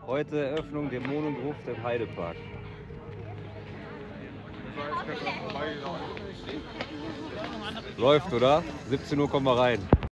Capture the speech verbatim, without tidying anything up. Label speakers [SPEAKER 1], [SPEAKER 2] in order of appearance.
[SPEAKER 1] Heute Eröffnung Dämonengruft im Heidepark. Läuft, oder? siebzehn Uhr kommen wir rein.